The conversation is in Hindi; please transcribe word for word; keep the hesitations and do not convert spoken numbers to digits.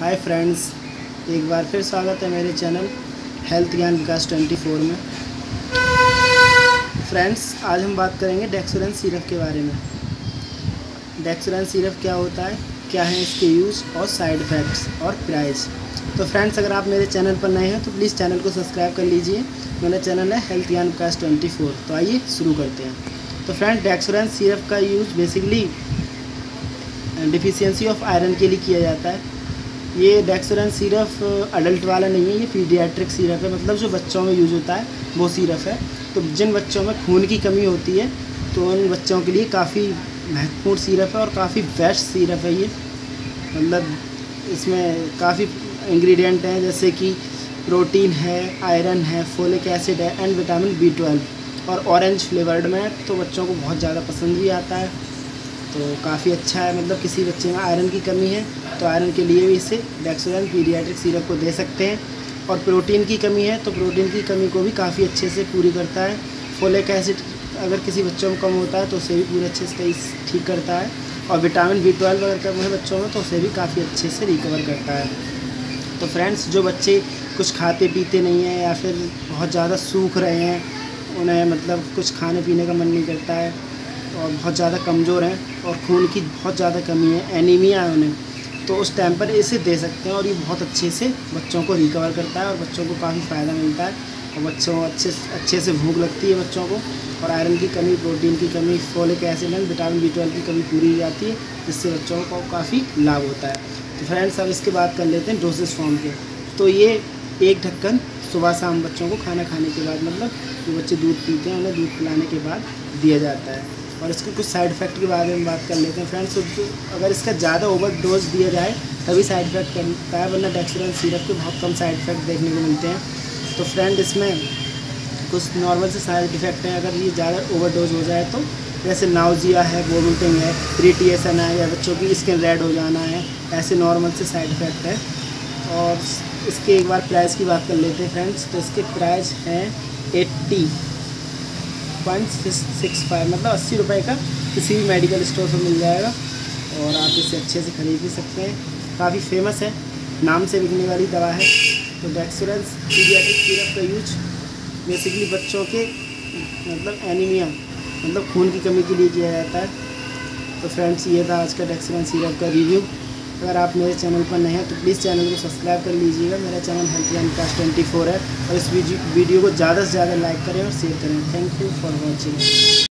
हाय फ्रेंड्स, एक बार फिर स्वागत है मेरे चैनल हेल्थ ज्ञान विकास ट्वेंटी फोर में। फ्रेंड्स, आज हम बात करेंगे डेक्सोरेंस सिरप के बारे में। डेक्सोरेंस सिरप क्या होता है, क्या है इसके यूज़ और साइड इफ़ेक्ट्स और प्राइस। तो फ्रेंड्स, अगर आप मेरे चैनल पर नए हैं तो प्लीज़ चैनल को सब्सक्राइब कर लीजिए। मेरा चैनल है हेल्थ ज्ञान विकास ट्वेंटी फोर। तो आइए शुरू करते हैं। तो फ्रेंड्स, डेक्सोरेंस सिरप का use basically deficiency of iron के लिए किया जाता है। ये डेक्सोरेंस सिरप अडल्ट वाला नहीं है, ये पीडियाट्रिक सिरप है, मतलब जो बच्चों में यूज़ होता है वो सिरप है। तो जिन बच्चों में खून की कमी होती है तो उन बच्चों के लिए काफ़ी महत्वपूर्ण सिरप है और काफ़ी बेस्ट सिरप है ये। मतलब इसमें काफ़ी इंग्रेडिएंट हैं, जैसे कि प्रोटीन है, आयरन है, फोलिक एसिड है एंड विटामिन बी ट्वेल्व, और ऑरेंज फ्लेवर्ड में, तो बच्चों को बहुत ज़्यादा पसंद भी आता है। तो काफ़ी अच्छा है, मतलब किसी बच्चे में आयरन की कमी है तो आयरन के लिए भी इसे डेक्सोरेंस पीडियाट्रिक सिरप को दे सकते हैं। और प्रोटीन की कमी है तो प्रोटीन की कमी को भी काफ़ी अच्छे से पूरी करता है। फोलिक एसिड अगर किसी बच्चों में कम होता है तो उसे भी पूरे अच्छे से ठीक करता है। और विटामिन बी ट्वेल्व अगर कम है बच्चों में तो उसे भी काफ़ी अच्छे से रिकवर करता है। तो फ्रेंड्स, जो बच्चे कुछ खाते पीते नहीं हैं या फिर बहुत ज़्यादा सूख रहे हैं, उन्हें मतलब कुछ खाने पीने का मन नहीं करता है और बहुत ज़्यादा कमज़ोर हैं और खून की बहुत ज़्यादा कमी है, एनीमिया है उन्हें, तो उस टाइम पर इसे दे सकते हैं। और ये बहुत अच्छे से बच्चों को रिकवर करता है और बच्चों को काफ़ी फ़ायदा मिलता है और बच्चों को अच्छे अच्छे से भूख लगती है बच्चों को। और आयरन की कमी, प्रोटीन की कमी, folic acid and vitamin B twelve की कमी पूरी हो जाती है, जिससे बच्चों को काफ़ी लाभ होता है। तो फ्रेंड्स, अब इसके बात कर लेते हैं डोसेज फॉर्म के। तो ये एक ढक्कन सुबह शाम बच्चों को खाना खाने के बाद, मतलब जो बच्चे दूध पीते हैं उन्हें दूध पिलाने के बाद दिया जाता है। और इसके कुछ साइड इफ़ेक्ट के बारे में बात कर लेते हैं फ्रेंड्स। तो अगर इसका ज़्यादा ओवर डोज दिया जाए तभी साइड इफ़ेक्ट करता है, वरना डेक्सोरेंस सिरप के बहुत कम साइड इफ़ेक्ट देखने को मिलते हैं। तो फ्रेंड, इसमें कुछ नॉर्मल से साइड इफ़ेक्ट हैं अगर ये ज़्यादा ओवर डोज हो जाए तो, जैसे नाउजिया है, वोमिटिंग है, इरिटेशन है, या बच्चों की स्किन रेड हो जाना है, ऐसे नॉर्मल से साइड इफ़ेक्ट है। और इसके एक बार प्राइस की बात कर लेते हैं फ्रेंड्स। तो इसके प्राइस हैं एट्टी पॉइंट सिक्स फाइव, मतलब अस्सी रुपये का किसी भी मेडिकल स्टोर पर मिल जाएगा और आप इसे अच्छे से खरीद भी सकते हैं। काफ़ी फेमस है, नाम से बिकने वाली दवा है। तो डेक्सोरेंस पीडियाट्रिक सिरप का यूज बेसिकली बच्चों के मतलब एनीमिया, मतलब खून की कमी के लिए किया जाता है। तो फ्रेंड्स, ये था आज का डेक्सोरेंस सिरप का रिव्यू। अगर आप मेरे चैनल पर नए हैं तो प्लीज़ चैनल को सब्सक्राइब कर लीजिएगा। मेरा चैनल हेल्थ ज्ञान विकास ट्वेंटी फोर है और इस वीडियो को ज़्यादा से ज़्यादा लाइक करें और शेयर करें। Thank you for watching.